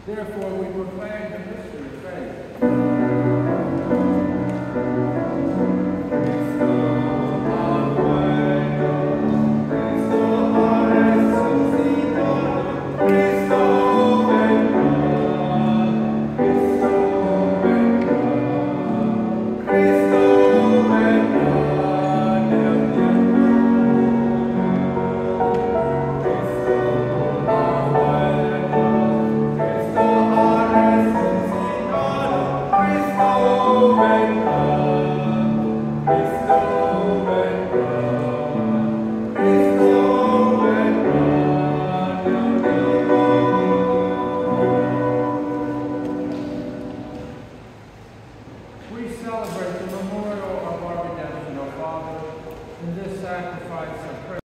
Therefore, we proclaim the mystery of faith. We celebrate the memorial of our redemption, O Father, in this sacrifice of prayer.